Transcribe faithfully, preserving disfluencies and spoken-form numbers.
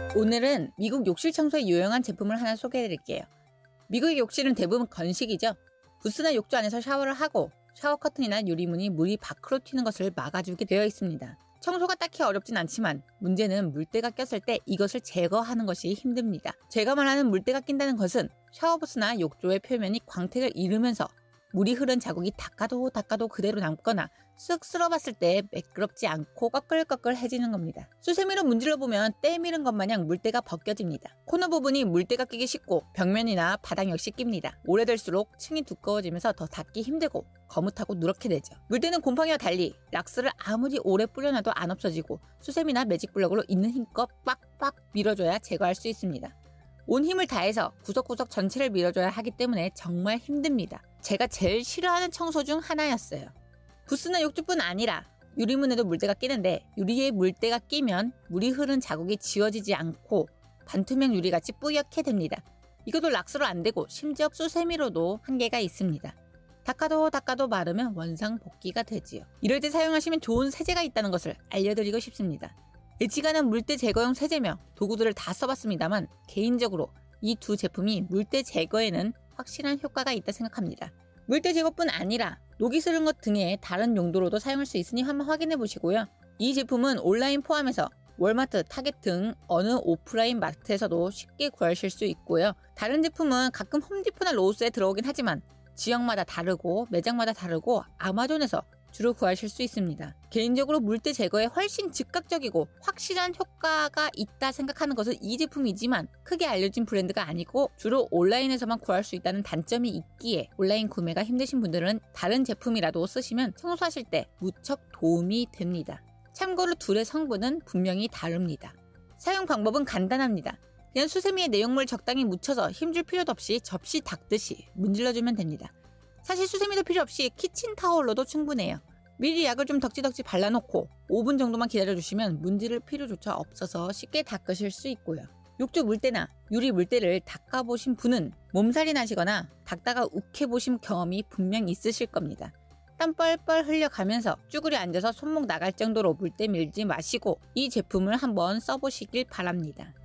오늘은 미국 욕실 청소에 유용한 제품을 하나 소개해드릴게요. 미국의 욕실은 대부분 건식이죠. 부스나 욕조 안에서 샤워를 하고 샤워 커튼이나 유리문이 물이 밖으로 튀는 것을 막아주게 되어 있습니다. 청소가 딱히 어렵진 않지만 문제는 물때가 꼈을 때 이것을 제거하는 것이 힘듭니다. 제거만 하는 물때가 낀다는 것은 샤워부스나 욕조의 표면이 광택을 잃으면서 물이 흐른 자국이 닦아도 닦아도 그대로 남거나 쓱 쓸어봤을 때 매끄럽지 않고 꺼끌꺼끌해지는 겁니다. 수세미로 문질러 보면 때 미는 것 마냥 물때가 벗겨집니다. 코너 부분이 물때가 끼기 쉽고 벽면이나 바닥 역시 낍니다. 오래될수록 층이 두꺼워지면서 더 닦기 힘들고 거뭇하고 누렇게 되죠. 물때는 곰팡이와 달리 락스를 아무리 오래 뿌려놔도 안 없어지고 수세미나 매직 블럭으로 있는 힘껏 빡빡 밀어줘야 제거할 수 있습니다. 온 힘을 다해서 구석구석 전체를 밀어줘야 하기 때문에 정말 힘듭니다. 제가 제일 싫어하는 청소 중 하나였어요. 부스나 욕조뿐 아니라 유리문에도 물때가 끼는데 유리에 물때가 끼면 물이 흐른 자국이 지워지지 않고 반투명 유리같이 뿌옇게 됩니다. 이것도 락스로 안 되고 심지어 수세미로도 한계가 있습니다. 닦아도 닦아도 마르면 원상복귀가 되지요. 이럴 때 사용하시면 좋은 세제가 있다는 것을 알려드리고 싶습니다. 예치가는 물때 제거용 세제며 도구들을 다 써봤습니다만 개인적으로 이 두 제품이 물때 제거에는 확실한 효과가 있다 생각합니다. 물때 제거뿐 아니라 녹이 슬은 것 등의 다른 용도로도 사용할 수 있으니 한번 확인해 보시고요. 이 제품은 온라인 포함해서 월마트, 타겟 등 어느 오프라인 마트에서도 쉽게 구하실 수 있고요. 다른 제품은 가끔 홈디포나 로스에 들어오긴 하지만 지역마다 다르고 매장마다 다르고 아마존에서 주로 구하실 수 있습니다. 개인적으로 물때 제거에 훨씬 즉각적이고 확실한 효과가 있다 생각하는 것은 이 제품이지만 크게 알려진 브랜드가 아니고 주로 온라인에서만 구할 수 있다는 단점이 있기에 온라인 구매가 힘드신 분들은 다른 제품이라도 쓰시면 청소하실 때 무척 도움이 됩니다. 참고로 둘의 성분은 분명히 다릅니다. 사용 방법은 간단합니다. 그냥 수세미에 내용물 적당히 묻혀서 힘줄 필요도 없이 접시 닦듯이 문질러주면 됩니다. 사실 수세미도 필요 없이 키친타올로도 충분해요. 미리 약을 좀 덕지덕지 발라놓고 오 분 정도만 기다려주시면 문지를 필요조차 없어서 쉽게 닦으실 수 있고요. 욕조 물때나 유리 물때를 닦아보신 분은 몸살이 나시거나 닦다가 욱해보신 경험이 분명 있으실 겁니다. 땀 뻘뻘 흘려가면서 쭈그려 앉아서 손목 나갈 정도로 물때 밀지 마시고 이 제품을 한번 써보시길 바랍니다.